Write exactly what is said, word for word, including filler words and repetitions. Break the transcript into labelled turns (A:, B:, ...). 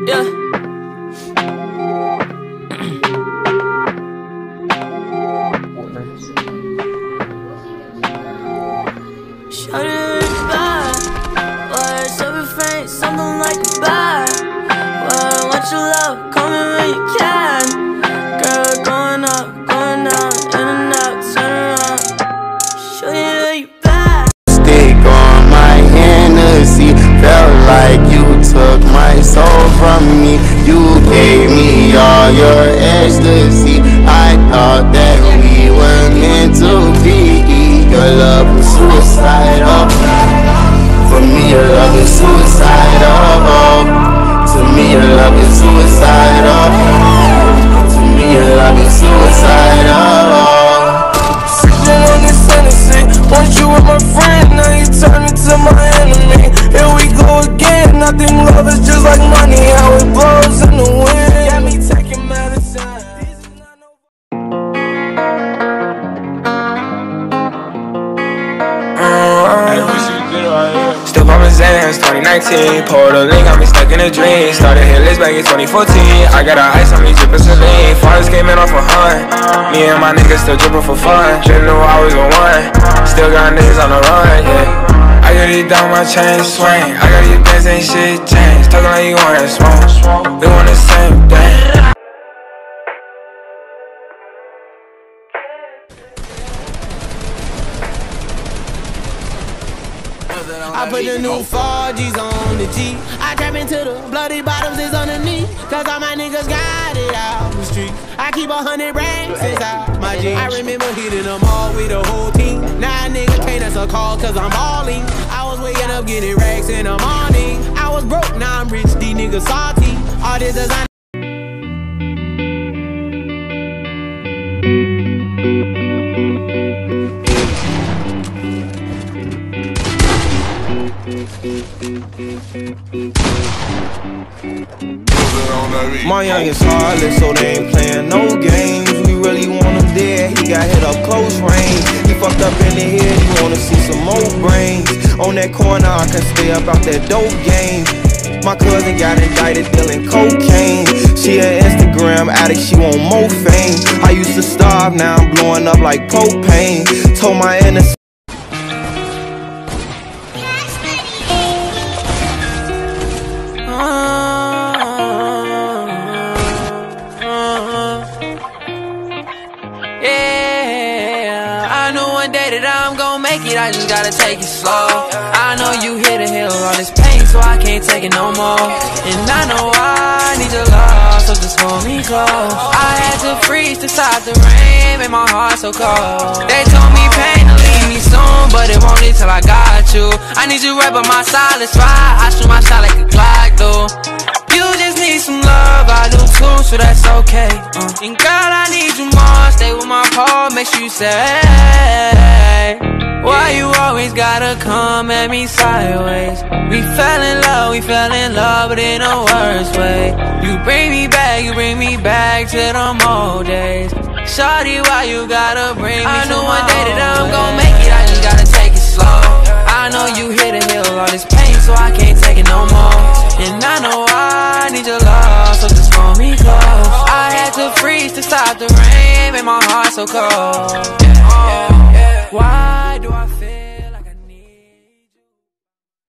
A: Yeah. Shut it back. Words so refrain, something like a bad. Well, want your love, come in when you can. Girl, going up, going down, in and out, turn around. Show you you back.
B: Stick on my Hennessy, felt like you took my soul from me. You gave me all your ecstasy. I thought that we were meant to be. Your love was suicidal. For me, your love is suicidal. To me, your love is suicidal. To me, your love is suicidal.
C: Sitting on this Tennessee, once you were my friend, now you turn into my enemy. Here we go again. I think love is just like money, how it blows in the wind. Got me taking medicine. Still poppin' Zans, twenty nineteen. Pulled a link, got me stuck in a dream. Started hitless back in twenty fourteen. I got a ice on me, drippin' saline. Fathers came in off a hunt. Me and my niggas still drippin' for fun. Didn't know I was the one. Still got niggas on the run, yeah. I got these down, my chain swing. I got these bands, ain't shit changed. Talkin' like you wanna smoke. We want the same thing.
D: I put the new four G's on the G. I trap into the bloody bottoms is underneath. Cause all my niggas got it out the street. I keep a hundred racks inside my jeans. I remember hitting them all with the whole team. Now a nigga can't answer call cause I'm balling. I was waking up getting racks in the morning. I was broke, now I'm rich, these niggas salty. All this design.
E: My youngest heartless, so they ain't playing no games. We really want him dead, he got hit up close range. He fucked up in the head, he wanna see some more brains. On that corner, I can stay up out that dope game. My cousin got indicted dealing cocaine. She an Instagram addict, she want more fame. I used to starve, now I'm blowing up like propane. Told my innocence.
A: I'm gon' make it, I just gotta take it slow. I know you hit a hill on this pain, so I can't take it no more. And I know I need your love, so just hold me close. I had to freeze to stop the rain, made my heart so cold. They told me pain to leave me soon, but it won't leave till I got you. I need you right by my side, let's ride. I shoot my shot like a clock, though. You just need some love, I do too, so that's okay. uh. And girl, I need you more, stay with my pole, make sure you say, why you always gotta come at me sideways? We fell in love, we fell in love, but in a worse way. You bring me back, you bring me back to them old days. Shawty, why you gotta bring me I know one day that I'm gon' make it, I just gotta take it slow. I know you hit a hill, all this pain, so I can't take it no more. And I know I need your love, so just hold me close. I had to freeze to stop the rain, made my heart so cold. Why?